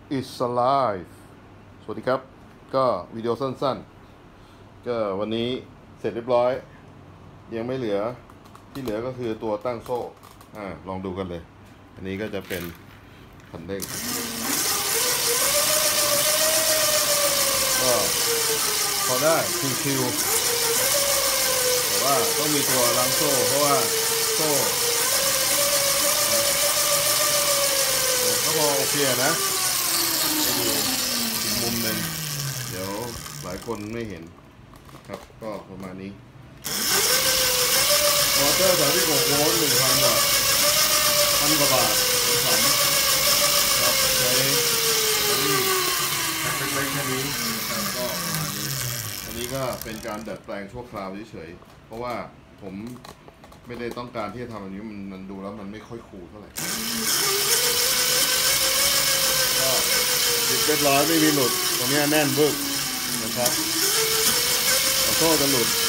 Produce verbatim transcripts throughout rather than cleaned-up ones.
is alive สวัสดีครับก็วิดีโอสั้นๆก็วันนี้เสร็จเรียบร้อยยังไม่เหลือที่เหลือก็คือตัวตั้งโซ่อ่าลองดูกันเลยอันนี้ก็จะเป็นคันเร่งก็พอได้ชิวๆแต่ว่าต้องมีตัวล้างโซ่เพราะว่าโซ่ก็พอโอเคนะไปดูอีกมุมหนึ่งเดี๋ยวหลายคนไม่เห็นครับก็ประมาณนี้มอเตอร์สามสิบหกโวลต์หนึ่งพันวัตต์พันกว่าบาทสามครับใช้นี่เล็กๆแค่นี้นะครับก็ประมาณนี้อันนี้ก็เป็นการดัดแปลงชั่วคราวเฉยๆเพราะว่าผมไม่ได้ต้องการที่จะทำอันนี้มันมันดูแล้วมันไม่ค่อยคูลเท่าไหร่ก็ติดเรียบร้อยไม่มีหลุดตรงนี้แน่นบึ้งนะครับโซ่จะหลุด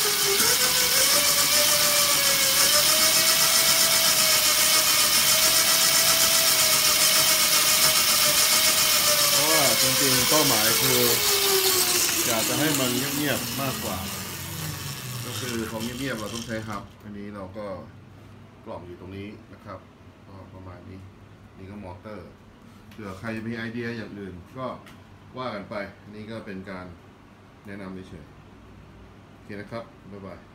เพราะว่าจริงๆเป้าหมายคืออยากจะให้มันเงียบๆมากกว่าก็คือของเงียบๆเราต้องใช้ฮับอันนี้เราก็กล่องอยู่ตรงนี้นะครับก็ประมาณนี้นี่ก็มอเตอร์เผื่อใครมีไอเดียอย่างอื่นก็ว่ากันไปนี่ก็เป็นการแนะนำเฉยๆโอเคนะครับบ๊ายบาย